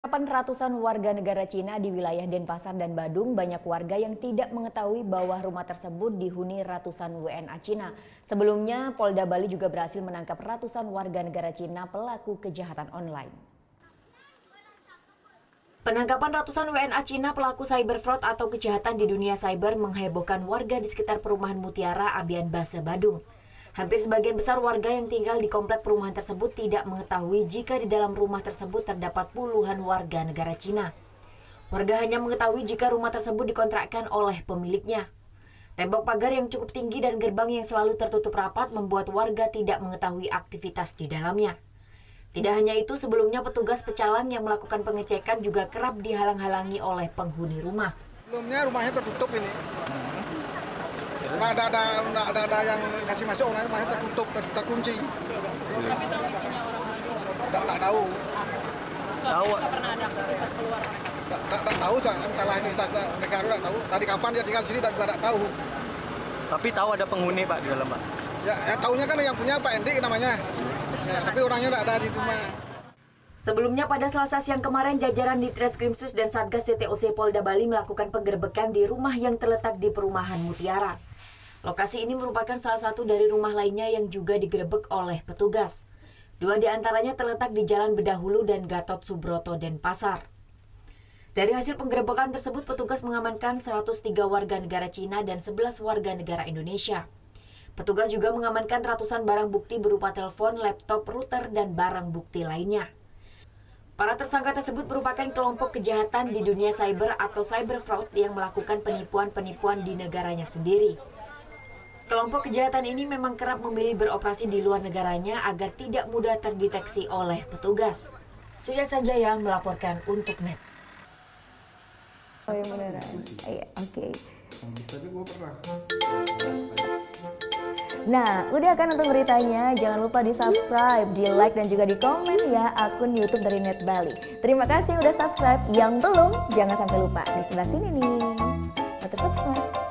Ratusan warga negara Cina di wilayah Denpasar dan Badung, banyak warga yang tidak mengetahui bahwa rumah tersebut dihuni ratusan WNA Cina. Sebelumnya, Polda Bali juga berhasil menangkap ratusan warga negara Cina pelaku kejahatan online. Penangkapan ratusan WNA Cina pelaku cyber fraud atau kejahatan di dunia cyber menghebohkan warga di sekitar perumahan Mutiara, Abian Base, Badung. Hampir sebagian besar warga yang tinggal di komplek perumahan tersebut tidak mengetahui jika di dalam rumah tersebut terdapat puluhan warga negara Cina. Warga hanya mengetahui jika rumah tersebut dikontrakkan oleh pemiliknya. Tembok pagar yang cukup tinggi dan gerbang yang selalu tertutup rapat membuat warga tidak mengetahui aktivitas di dalamnya. Tidak hanya itu, sebelumnya petugas pecalang yang melakukan pengecekan juga kerap dihalang-halangi oleh penghuni rumah. Sebelumnya rumahnya tertutup ini. Nggak ada yang kasih masuk, rumahnya tertutup, terkunci. Tapi tahu isinya orang-orang? Nggak tahu. Tahu? Nggak pernah ada aktivitas keluar? Nggak tahu, salah aktivitas mereka nggak tahu. Tadi kapan dia tinggal di sini juga nggak tahu. Tapi tahu ada penghuni Pak di dalam Pak? Ya tahunya kan yang punya Pak Endi namanya. Ya, tapi orangnya nggak ada di rumah. Sebelumnya pada Selasa siang kemarin, jajaran Ditreskrimsus dan Satgas CTOC Polda Bali melakukan penggerebekan di rumah yang terletak di perumahan Mutiara. Lokasi ini merupakan salah satu dari rumah lainnya yang juga digerebek oleh petugas. Dua di antaranya terletak di Jalan Bedahulu dan Gatot Subroto, Denpasar. Dari hasil penggerebekan tersebut, petugas mengamankan 103 warga negara Cina dan 11 warga negara Indonesia. Petugas juga mengamankan ratusan barang bukti berupa telepon, laptop, router, dan barang bukti lainnya. Para tersangka tersebut merupakan kelompok kejahatan di dunia cyber atau cyber fraud yang melakukan penipuan-penipuan di negaranya sendiri. Kelompok kejahatan ini memang kerap memilih beroperasi di luar negaranya agar tidak mudah terdeteksi oleh petugas. Sujat Sanjaya melaporkan untuk NET. Oh yang beneran? Iya, oke. Tapi gue pernah. Nah, udah kan untuk beritanya? Jangan lupa di-subscribe, di-like, dan juga di-komen ya akun YouTube dari Net Bali. Terima kasih udah subscribe. Yang belum, jangan sampai lupa. Di sebelah sini nih. Subscribe.